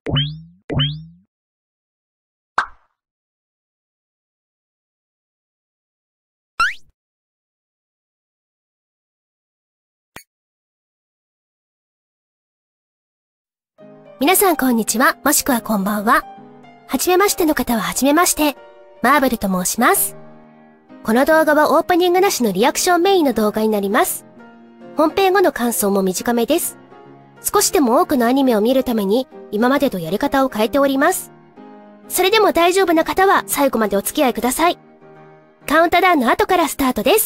皆さんこんにちは、もしくはこんばんは。はじめましての方ははじめまして。マーブルと申します。この動画はオープニングなしのリアクションメインの動画になります。本編後の感想も短めです。少しでも多くのアニメを見るために今までとやり方を変えております。それでも大丈夫な方は最後までお付き合いください。カウントダウンの後からスタートです。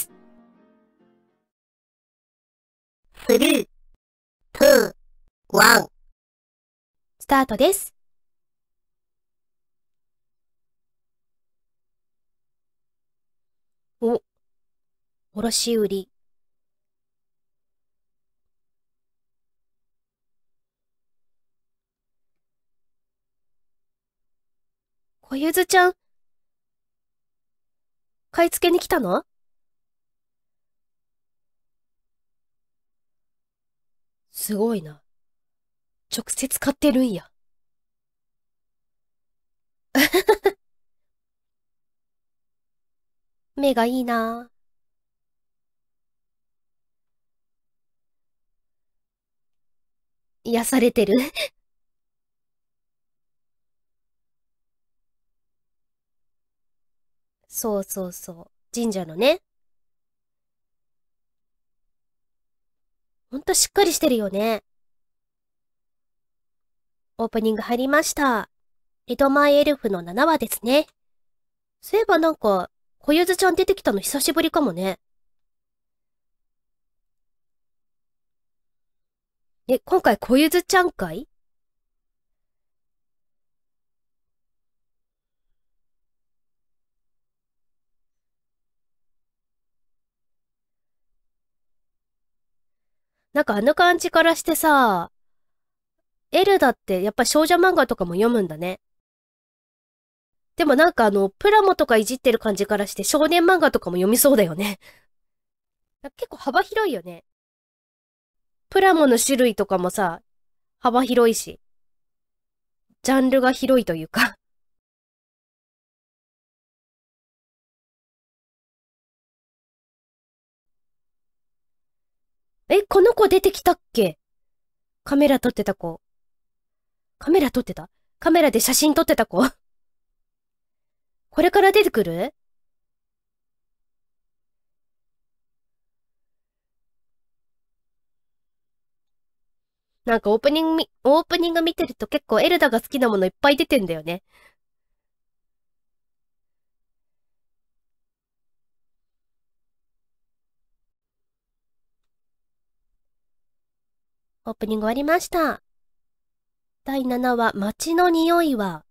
3、2、1。 スタートです。お、卸売。小ゆずちゃん、買い付けに来たの？すごいな。直接買ってるんや。目がいいな。癒されてる。そうそうそう。神社のね。ほんとしっかりしてるよね。オープニング入りました。江戸前エルフの7話ですね。そういえばなんか、小ゆずちゃん出てきたの久しぶりかもね。今回小ゆずちゃん会？なんかあの感じからしてさ、エルダってやっぱ少女漫画とかも読むんだね。でもなんかプラモとかいじってる感じからして少年漫画とかも読みそうだよね。結構幅広いよね。プラモの種類とかもさ、幅広いし、ジャンルが広いというか。この子出てきたっけ？カメラ撮ってた子。カメラ撮ってた？カメラで写真撮ってた子。これから出てくる？なんかオープニング見てると結構エルダが好きなものいっぱい出てんだよね。オープニング終わりました。第7話、街の匂いは。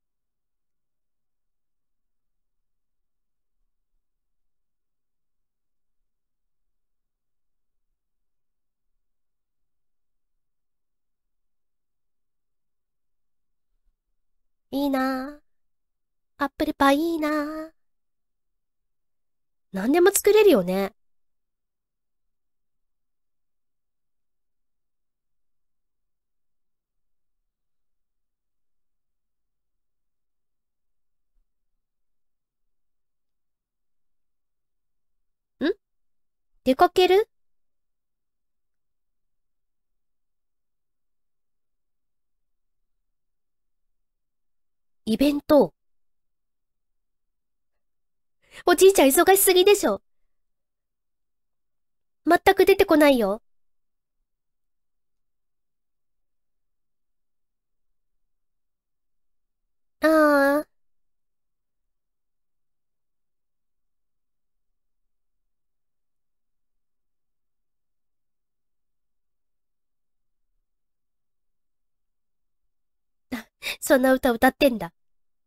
いいなぁ。アップルパイいいなぁ。何でも作れるよね。ん？出かける？イベント。おじいちゃん忙しすぎでしょ。全く出てこないよ。あー。そんな歌歌ってんだ。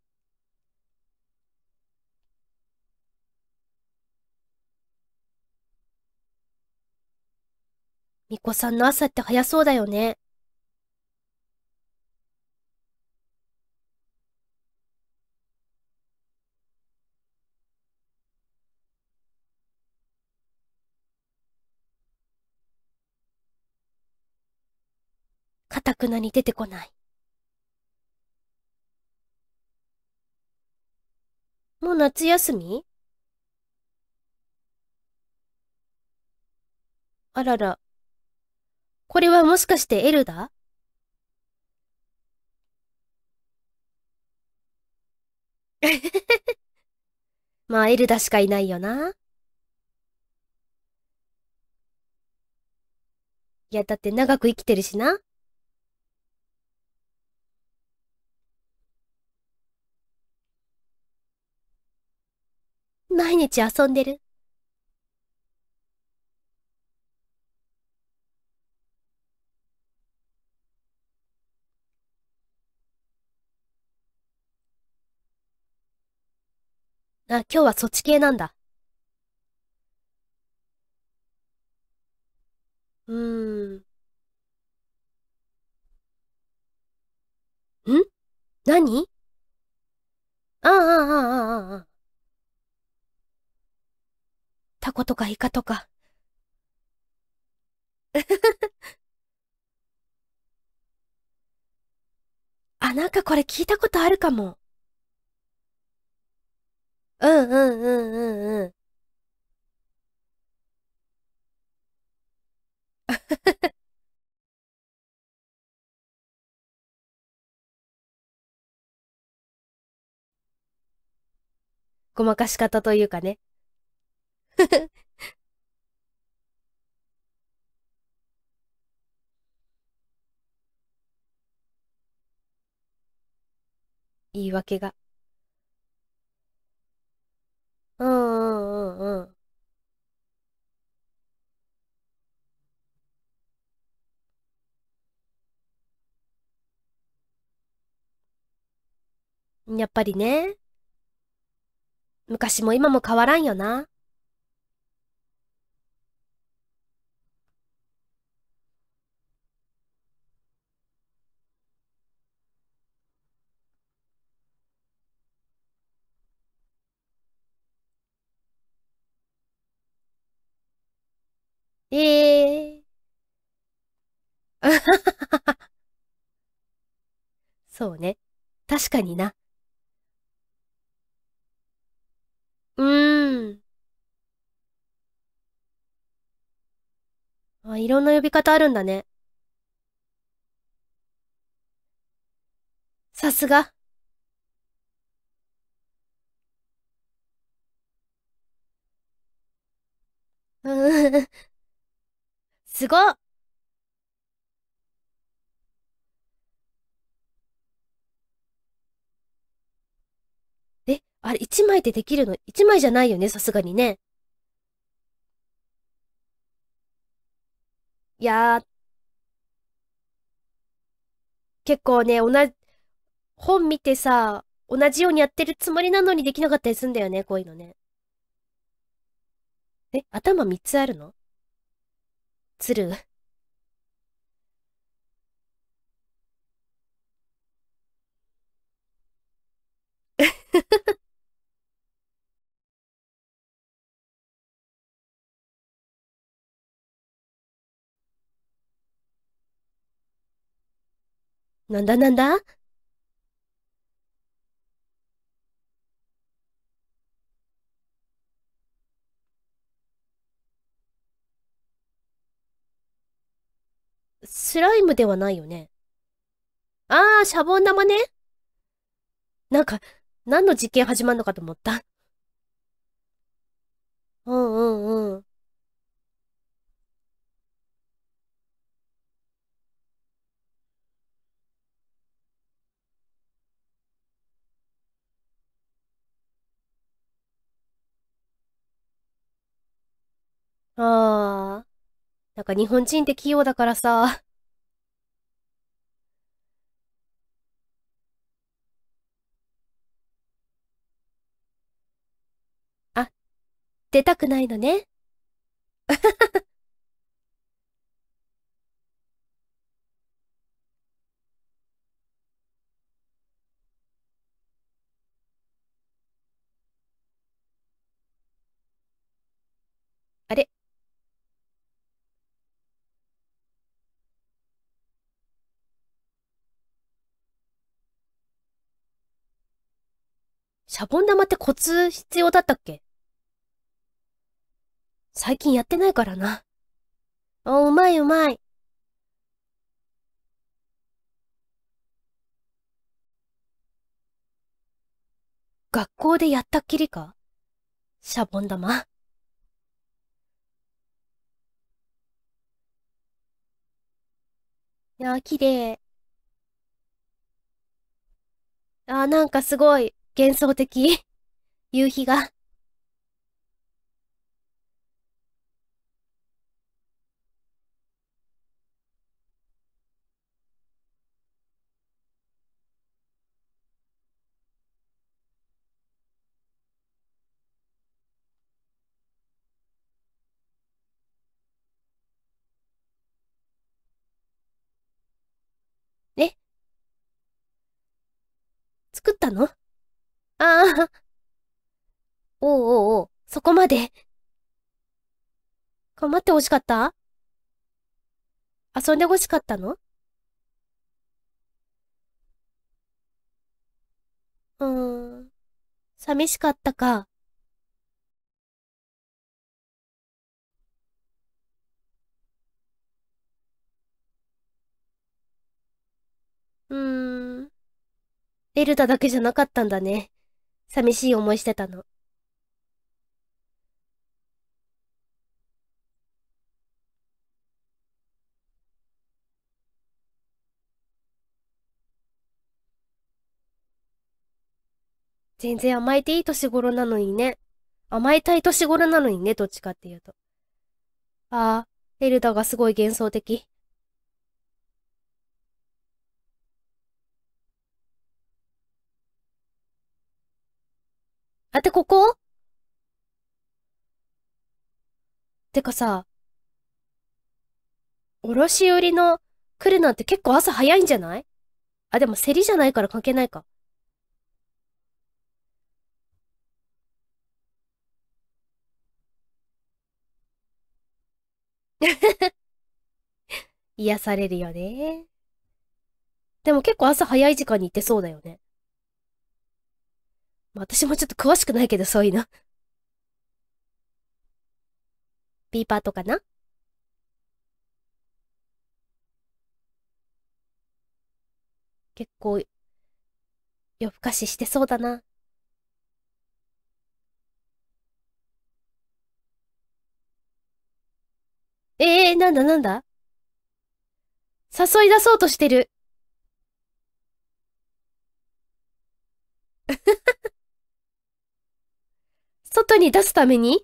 みこさんの朝って早そうだよね。かたくなに出てこない。 もう夏休み？あらら。これはもしかしてエルダ？まあエルダしかいないよな。いや、だって長く生きてるしな。毎日遊んでる。あ、今日はそっち系なんだ。うーん。ん？何？ああ、ああ、ああ、ああ。タコとかイカとか。あ、なんかこれ聞いたことあるかも。うんうんうんうんうん。ごまかし方というかね。言い訳が。うんうんうんうん。やっぱりね。昔も今も変わらんよな。ええー。そうね。確かにな。うーん。あ、いろんな呼び方あるんだね。さすが。うーん。すごっ。え、あれ、一枚でできるの？一枚じゃないよね、さすがにね。いやー、結構ね、本見てさ、同じようにやってるつもりなのにできなかったりすんだよね、こういうのね。え、頭三つあるの？つる？なんだなんだ？スライムではないよね。あー、シャボン玉ね。なんか、何の実験始まるのかと思った。うんうんうん。あー、なんか日本人って器用だからさ。あ、出たくないのね。あれ、 シャボン玉ってコツ必要だったっけ？最近やってないからな。あ、うまいうまい。学校でやったっきりか？シャボン玉。いやー、綺麗。あー、なんかすごい幻想的。夕日が。え、作ったの？ああー、おうおうおう、そこまで。頑張って欲しかった？遊んで欲しかったの？うーん、寂しかったか。うーん、エルダだけじゃなかったんだね。寂しい思いしてたの。全然甘えていい年頃なのにね。甘えたい年頃なのにね、どっちかっていうと。ああ、エルダがすごい幻想的。あ、てここ？てかさ、卸売りの来るなんて結構朝早いんじゃない？あ、でも競りじゃないから関係ないか。癒されるよね。でも結構朝早い時間に行ってそうだよね。まあ私もちょっと詳しくないけどそういうの。ビーパーとかな？結構夜更かししてそうだな。なんだなんだ？誘い出そうとしてる。外に出すために？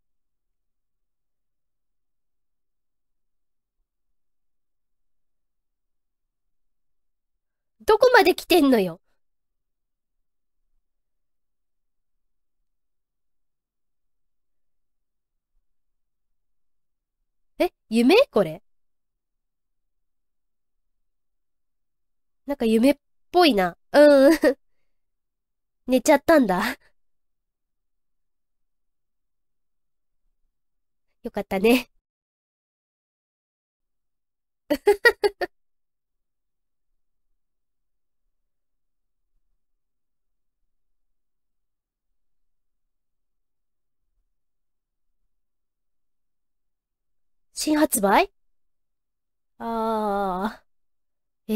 どこまで来てんのよ。夢これ？なんか夢っぽいな。うん。寝ちゃったんだ。よかったね。新発売？あー、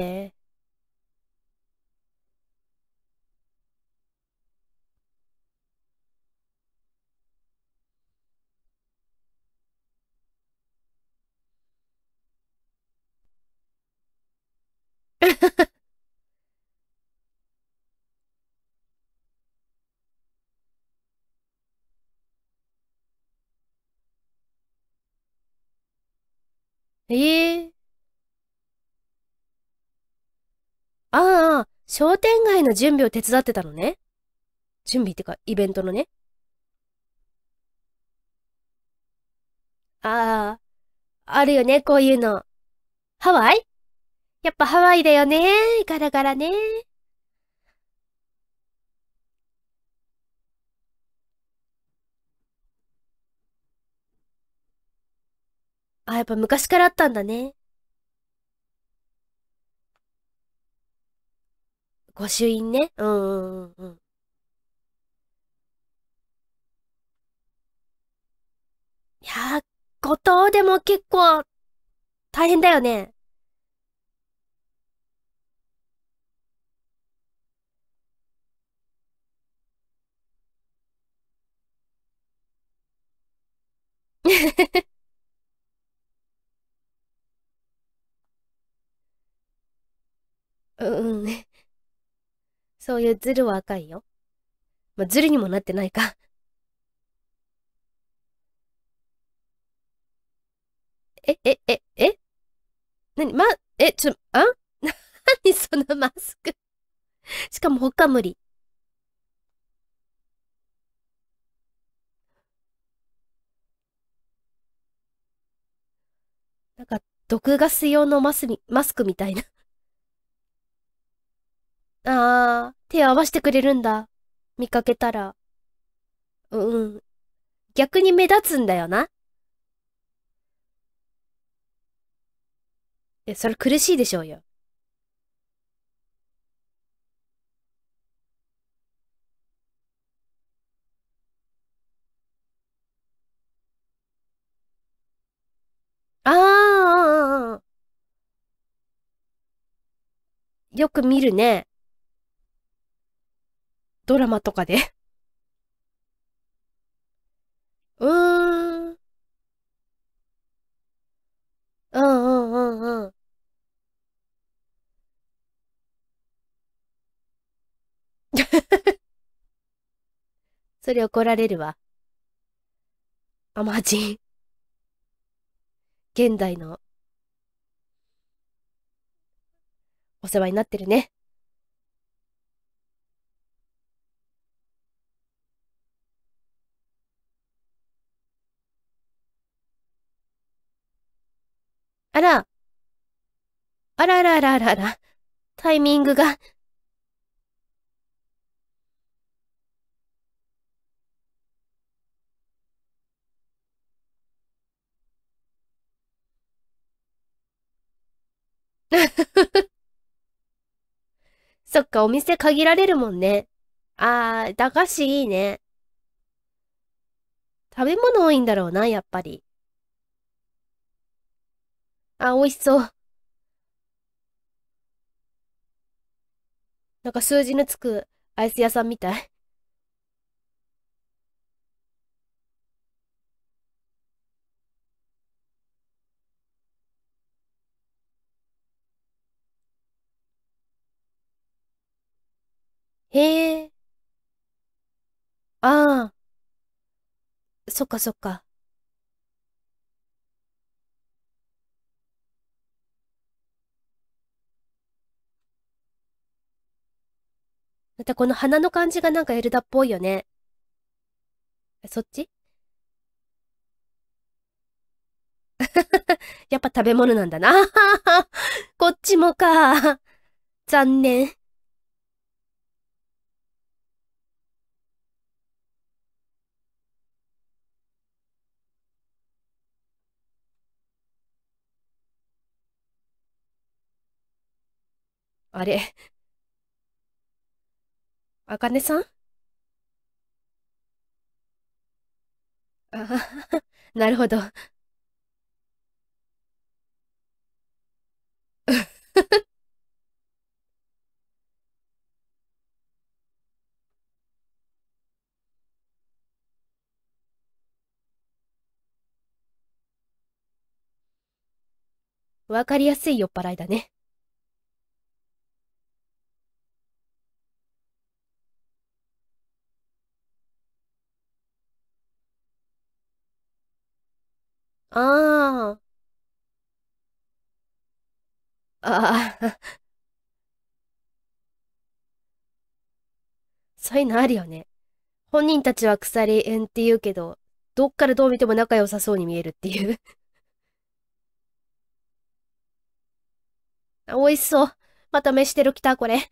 えー、ああ、商店街の準備を手伝ってたのね。準備ってか、イベントのね。ああ、あるよね、こういうの。ハワイ？やっぱハワイだよね。ガラガラね。あ、やっぱ昔からあったんだね。御朱印ね。うんうんうんうん。 やー、五島でも結構大変だよね。うんうん。そういうズルは赤いよ。まあ、ズルにもなってないか。なに、何そのマスク。しかも他無理。なんか、毒ガス用のマスクみたいな。あー、手合わせてくれるんだ。見かけたら。うん。逆に目立つんだよな。それ苦しいでしょうよ。あよく見るね。ドラマとかで。うーん。うんうんうんうん。それ怒られるわ。あ、マジ。現代のお世話になってるね。あら、あらあらあらあらあら。タイミングが。そっか、お店限られるもんね。あー、駄菓子いいね。食べ物多いんだろうな、やっぱり。あ、美味しそう。なんか数字のつくアイス屋さんみたい。へえ。ああ、そっかそっか。またこの花の感じがなんかエルダっぽいよね。そっちやっぱ食べ物なんだな。こっちもか。残念。あれ、あかねさんあははなるほど。わかりやすい酔っ払いだね。ああ、ああ、そういうのあるよね。本人たちは鎖縁って言うけど、どっからどう見ても仲良さそうに見えるっていう。美味しそう。また飯テロ来た、これ。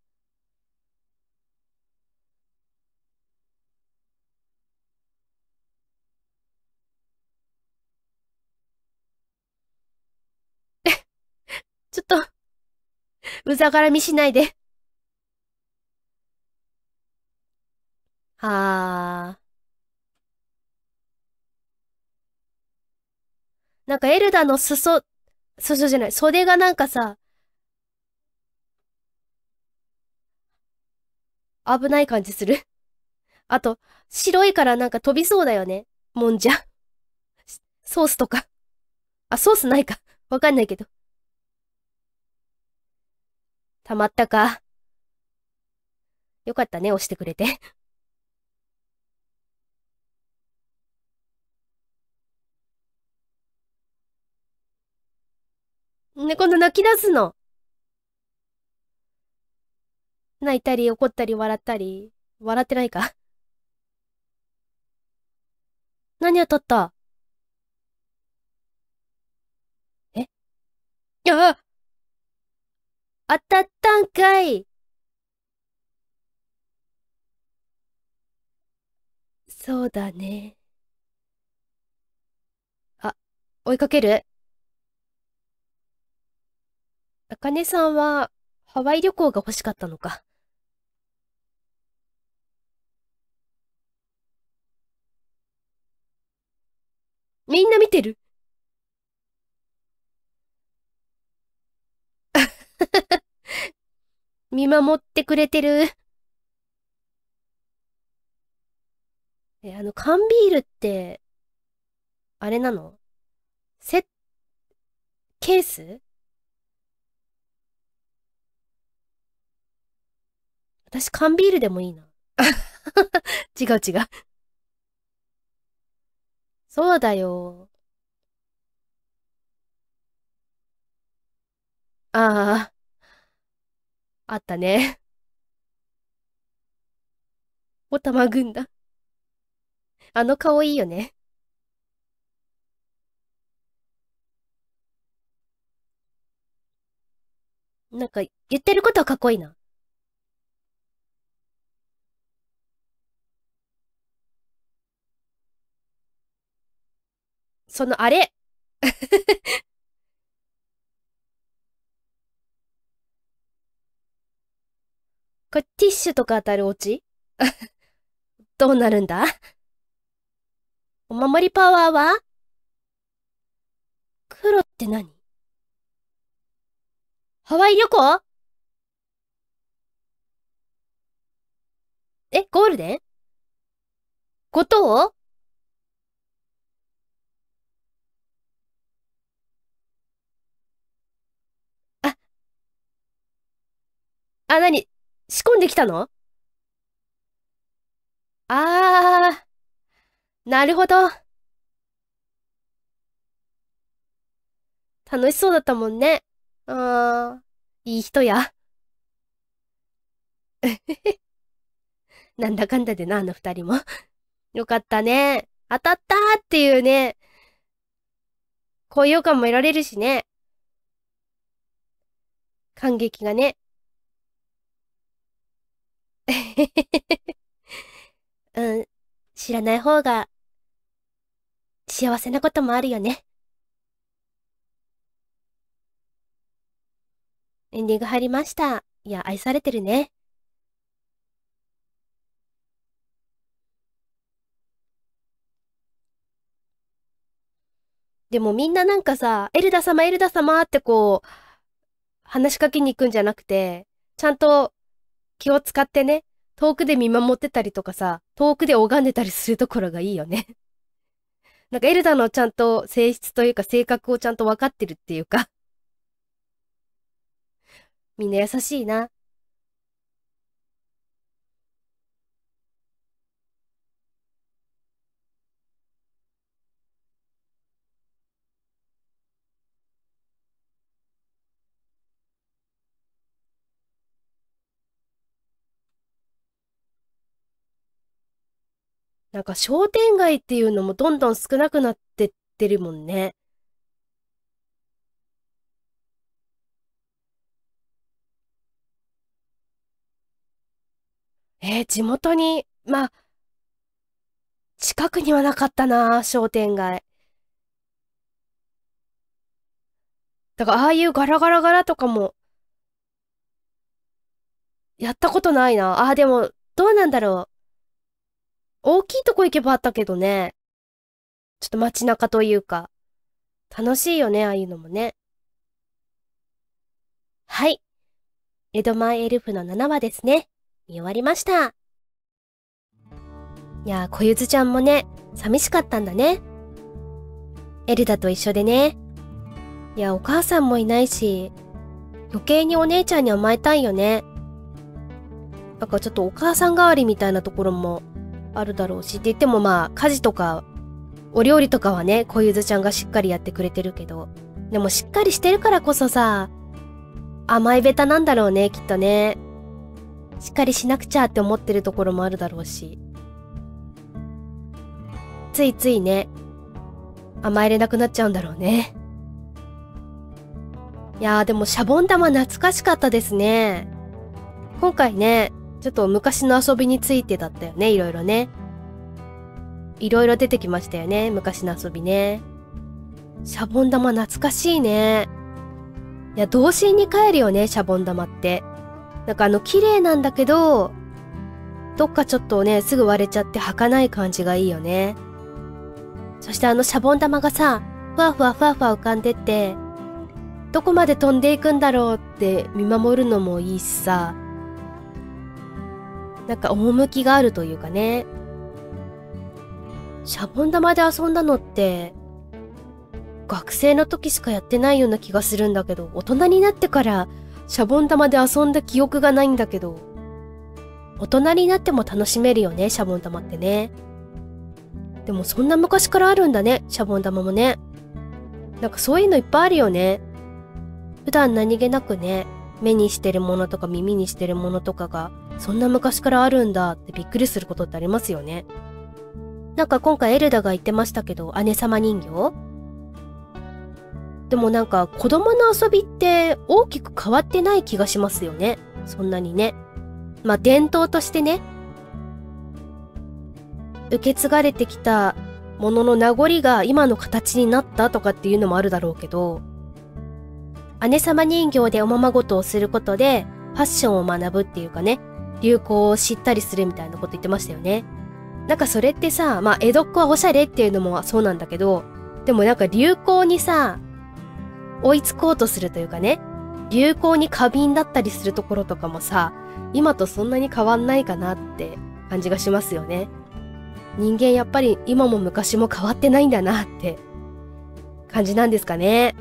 ちょっと、うざがらみしないで。はあ。 なんかエルダの裾じゃない、袖がなんかさ、危ない感じする。あと、白いからなんか飛びそうだよね。もんじゃ。ソースとか。あ、ソースないか。わかんないけど。たまったか。よかったね、押してくれて。ね、今度泣き出すの。泣いたり怒ったり笑ったり。笑ってないか。何を取った？え、あ、当たったんかい。そうだね。あ、追いかける？あかねさんは、ハワイ旅行が欲しかったのか。みんな見てる？見守ってくれてる。缶ビールって、あれなの？セ、ケース？私缶ビールでもいいな。違う違う。そうだよ。ああ、あったね。おたま軍団。あの顔いいよね。なんか、言ってることはかっこいいな。あれ。これティッシュとか当たるオチ？どうなるんだ？お守りパワーは？黒って何？ハワイ旅行？え、ゴールデン？ことを？あ、何？仕込んできたの？あなるほど。楽しそうだったもんね。あいい人や。なんだかんだでな、あの二人も。よかったね。当たったーっていうね、高揚感も得られるしね。感激がね。うん、知らない方が幸せなこともあるよね。エンディング入りました。いや、愛されてるね。でもみんななんかさ、エルダ様、エルダ様ってこう、話しかけに行くんじゃなくて、ちゃんと気を使ってね、遠くで見守ってたりとかさ、遠くで拝んでたりするところがいいよね。なんかエルダのちゃんと性質というか性格をちゃんと分かってるっていうか、みんな優しいな。なんか商店街っていうのもどんどん少なくなってってるもんね。地元に、まあ、近くにはなかったな、商店街。だからああいうガラガラガラとかもやったことないな。でも、どうなんだろう。大きいとこ行けばあったけどね。ちょっと街中というか。 楽しいよね、ああいうのもね。はい。江戸前エルフの7話ですね。見終わりました。いやー、小ゆずちゃんもね、寂しかったんだね。エルダと一緒でね。いや、お母さんもいないし、余計にお姉ちゃんに甘えたいよね。なんかちょっとお母さん代わりみたいなところもあるだろうし、って言ってもまあ、家事とか、お料理とかはね、小ゆずちゃんがしっかりやってくれてるけど、でもしっかりしてるからこそさ、甘えべたなんだろうね、きっとね。しっかりしなくちゃって思ってるところもあるだろうし。ついついね、甘えれなくなっちゃうんだろうね。いやーでもシャボン玉懐かしかったですね。今回ね、ちょっと昔の遊びについてだったよね、いろいろね。いろいろ出てきましたよね、昔の遊びね。シャボン玉懐かしいね。いや、童心に帰るよね、シャボン玉って。なんか綺麗なんだけど、どっかちょっとね、すぐ割れちゃって儚い感じがいいよね。そしてシャボン玉がさ、ふわふわふわふわ浮かんでって、どこまで飛んでいくんだろうって見守るのもいいしさ、なんか趣があるというかね。シャボン玉で遊んだのって、学生の時しかやってないような気がするんだけど、大人になってからシャボン玉で遊んだ記憶がないんだけど、大人になっても楽しめるよね、シャボン玉ってね。でもそんな昔からあるんだね、シャボン玉もね。なんかそういうのいっぱいあるよね。普段何気なくね、目にしてるものとか耳にしてるものとかが、そんな昔からあるんだってびっくりすることってありますよね。なんか今回エルダが言ってましたけど、姉様人形？でもなんか子供の遊びって大きく変わってない気がしますよね。そんなにね。まあ伝統としてね、受け継がれてきたものの名残が今の形になったとかっていうのもあるだろうけど、姉様人形でおままごとをすることでファッションを学ぶっていうかね、流行を知ったりするみたいなこと言ってましたよね。なんかそれってさ、まあ江戸っ子はおしゃれっていうのもそうなんだけど、でもなんか流行にさ、追いつこうとするというかね、流行に過敏だったりするところとかもさ、今とそんなに変わんないかなって感じがしますよね。人間やっぱり今も昔も変わってないんだなって感じなんですかね。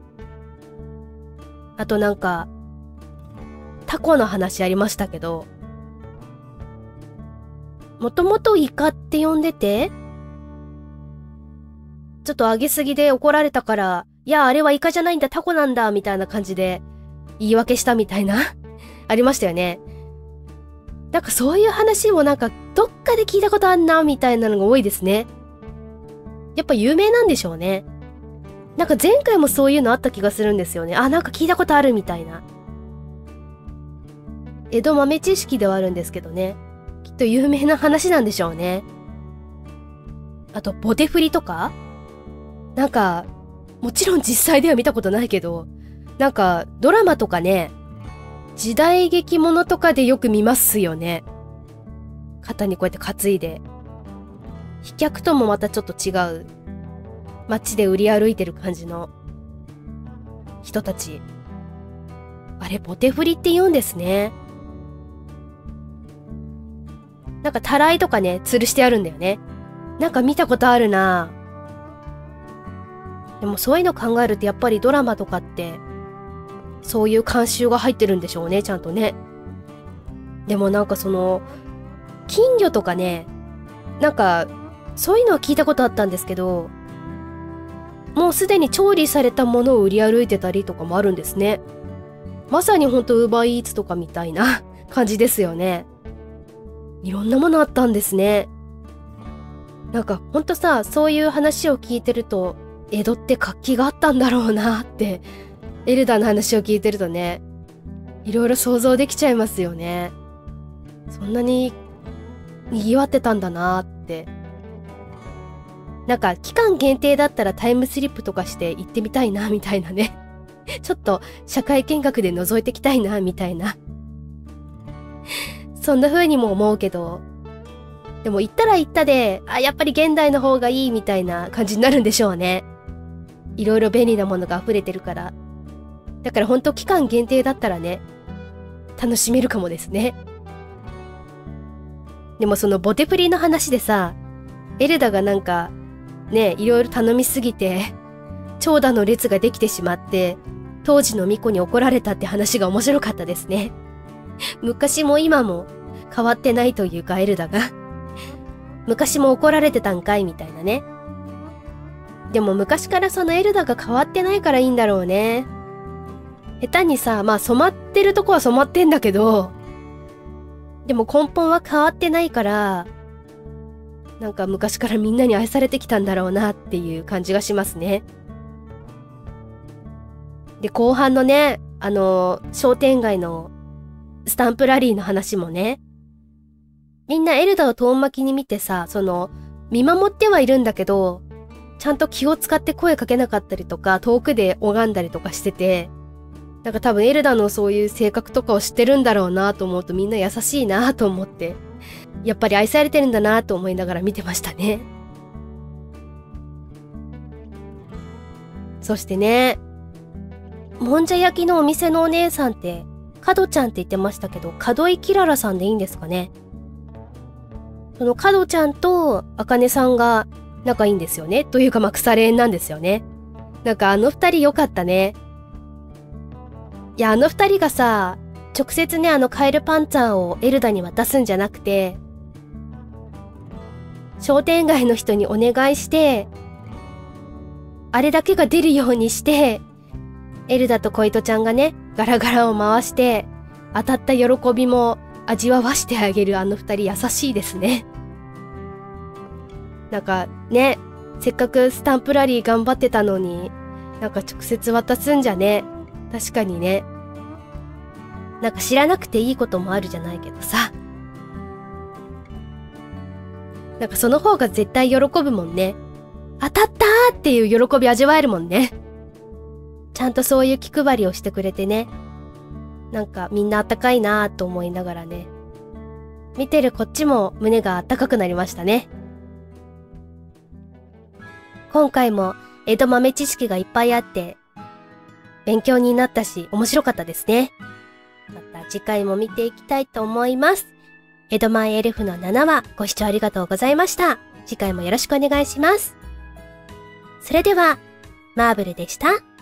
あとなんか、タコの話ありましたけど、もともとイカって呼んでて、ちょっと上げすぎで怒られたから、いや、あれはイカじゃないんだ、タコなんだ、みたいな感じで言い訳したみたいなありましたよね。なんかそういう話もなんかどっかで聞いたことあんな、みたいなのが多いですね。やっぱ有名なんでしょうね。なんか前回もそういうのあった気がするんですよね。あ、なんか聞いたことあるみたいな。江戸豆知識ではあるんですけどね。きっと有名な話なんでしょうね。あと、ボテ振りとかなんか、もちろん実際では見たことないけど、なんかドラマとかね、時代劇ものとかでよく見ますよね。肩にこうやって担いで。飛脚ともまたちょっと違う。街で売り歩いてる感じの人たち。あれ、ボテ振りって言うんですね。なんかたらいとかね、吊るしてあるんだよね。なんか見たことあるな。でもそういうの考えるとやっぱりドラマとかって、そういう慣習が入ってるんでしょうね、ちゃんとね。でもなんか金魚とかね、なんか、そういうのは聞いたことあったんですけど、もうすでに調理されたものを売り歩いてたりとかもあるんですね。まさにほんとウーバーイーツとかみたいな感じですよね。いろんなものあったんですね。なんかほんとさ、そういう話を聞いてると、江戸って活気があったんだろうなって、エルダの話を聞いてるとね、いろいろ想像できちゃいますよね。そんなに賑わってたんだなって。なんか期間限定だったらタイムスリップとかして行ってみたいなみたいなね。ちょっと社会見学で覗いてきたいなみたいな。そんな風にも思うけど、でも行ったら行ったで、あ、やっぱり現代の方がいいみたいな感じになるんでしょうね。 いろいろ便利なものが溢れてるから。だからほんと期間限定だったらね、楽しめるかもですね。でもそのボテプリの話でさ、エルダがなんか、ね、いろいろ頼みすぎて、長蛇の列ができてしまって、当時の巫女に怒られたって話が面白かったですね。昔も今も変わってないというかエルダが。昔も怒られてたんかいみたいなね。でも昔からそのエルダが変わってないからいいんだろうね。下手にさ、まあ染まってるとこは染まってんだけど、でも根本は変わってないから、なんか昔からみんなに愛されてきたんだろうなっていう感じがしますね。で、後半のね、商店街のスタンプラリーの話もね、みんなエルダを遠巻きに見てさ、見守ってはいるんだけど、ちゃんと気を使って声かけなかったりとか、遠くで拝んだりとかしてて、なんか多分エルダのそういう性格とかを知ってるんだろうなと思うとみんな優しいなと思って、やっぱり愛されてるんだなと思いながら見てましたね。そしてね、もんじゃ焼きのお店のお姉さんって、角ちゃんって言ってましたけど、角井きららさんでいいんですかね。その角ちゃんとあかねさんが仲いいんですよね。というかまあ腐れ縁なんですよね。なんか二人良かったね。いや二人がさ、直接ねカエルパンツァーをエルダに渡すんじゃなくて、商店街の人にお願いして、あれだけが出るようにして、エルダと小糸ちゃんがね、ガラガラを回して、当たった喜びも味わわしてあげる二人優しいですね。なんかね、せっかくスタンプラリー頑張ってたのに、なんか直接渡すんじゃね。確かにね。なんか知らなくていいこともあるじゃないけどさ。なんかその方が絶対喜ぶもんね。当たったーっていう喜び味わえるもんね。ちゃんとそういう気配りをしてくれてね。なんかみんなあったかいなーと思いながらね。見てるこっちも胸があったかくなりましたね。今回も江戸豆知識がいっぱいあって、勉強になったし面白かったですね。また次回も見ていきたいと思います。江戸前エルフの7話ご視聴ありがとうございました。次回もよろしくお願いします。それでは、マーブルでした。